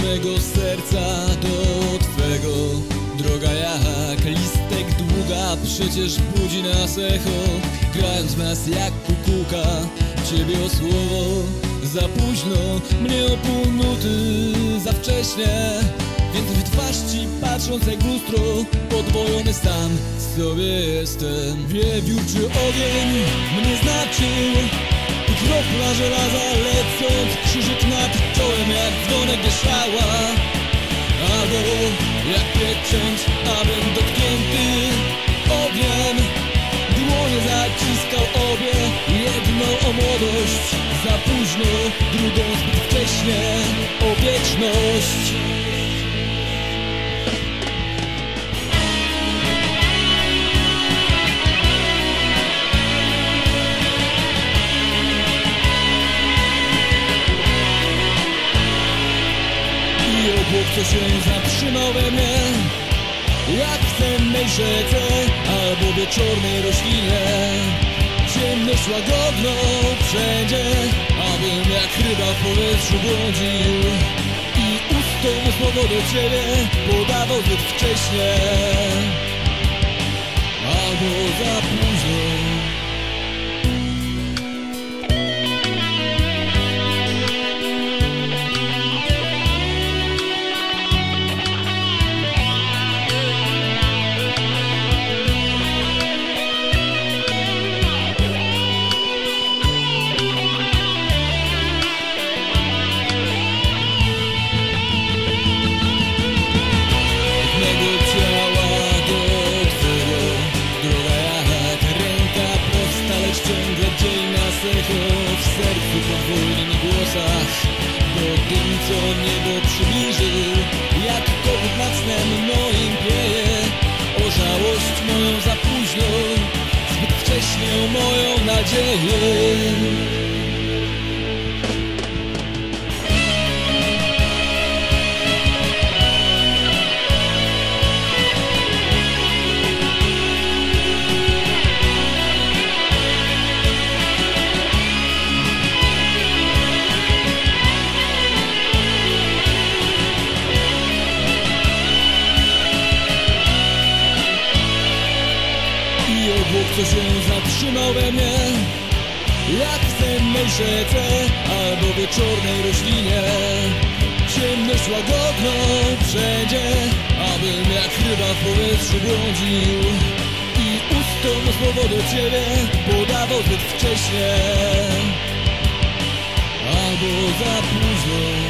mego serca do twego. Droga jak listek długa, przecież budzi nas echo, grając w nas jak kukułka. Ciebie o słowo za późno, mnie o północy za wcześnie. Więc w twarz ci patrząc jak lustro, podwojony sam sobie jestem. Wiewiórczy ogień mnie znaczył i kropla żelaza lecąc krzyżyk nad czołem jak dzwonek wieszała. Albo jak pieczęć, abym dotknięty ogniem dłonie zaciskał obie. Jedną o młodość za późno, drugą zbyt wcześnie o wieczność. Obłok, co się zatrzymał we mnie, jak w sennej rzece albo wieczornej roślinie. Ciemność łagodną wszędzie, abym jak ryba w powietrzu błądził i ustą słowo do ciebie podawał zbyt wcześnie albo za późno. W sercu podwójnym głosach, bo tym, co niebo przybliżył, jak kogut nad snem moim pieje. O żałość moją za późno, zbyt wcześnie o moją nadzieję. Obłok, co się zatrzymał we mnie, jak w sennej rzece albo wieczornej roślinie. Ciemność łagodną wszędzie, abym jak ryba w powietrzu błądził i ustą słowo do ciebie podawał zbyt wcześnie albo za późno.